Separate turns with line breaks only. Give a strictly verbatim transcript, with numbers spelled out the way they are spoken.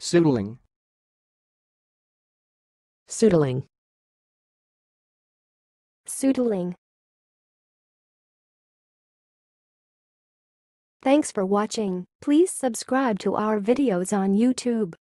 soodling,
soodling,
soodling. Thanks for watching. Please subscribe to our videos on YouTube.